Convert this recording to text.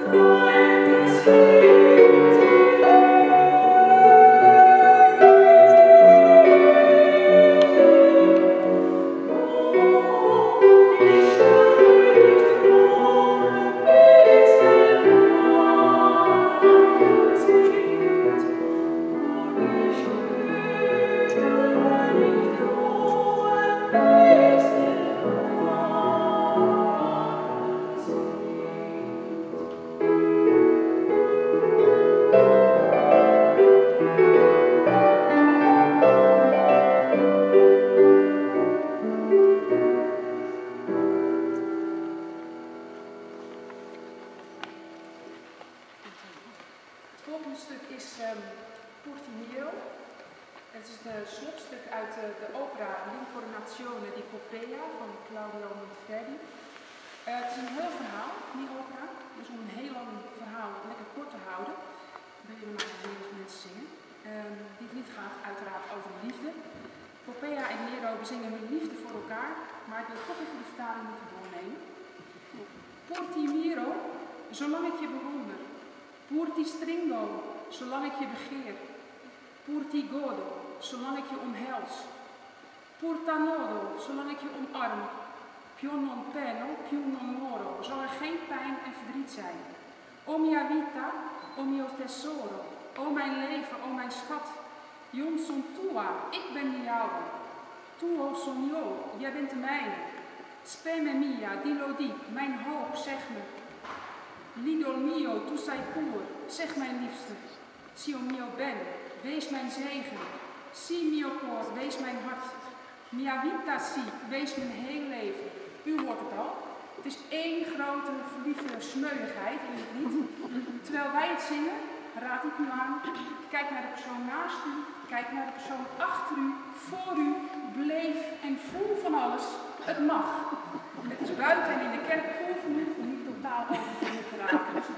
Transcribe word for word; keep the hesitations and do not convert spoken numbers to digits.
Zolang ik je bewonder, pur ti stringo, zolang ik je begeer, pur ti godo, zolang ik je omhels, pur t'annodo, zolang ik je omarm, più non penno, più non moro, zal er geen pijn en verdriet zijn. O mia vita, o mio tesoro, o mijn leven, o mijn schat, io son tua, ik ben de jouwe, tuo son io, jij bent de mijne, speme mia, dillo di, mijn hoop, zeg me. L'idol mio, tu sei pur, zeg mijn liefste, sio mio ben, wees mijn zegen, si mio cor, wees mijn hart, mia vita si, wees mijn heel leven. U hoort het al, het is één grote verliefde smeuigheid in het lied. Terwijl wij het zingen, raad ik u aan, kijk naar de persoon naast u, kijk naar de persoon achter u, voor u, beleef en voel van alles, het mag. Het is buiten en in de kerk cool genoeg om niet totaal oververhit te raken. Dus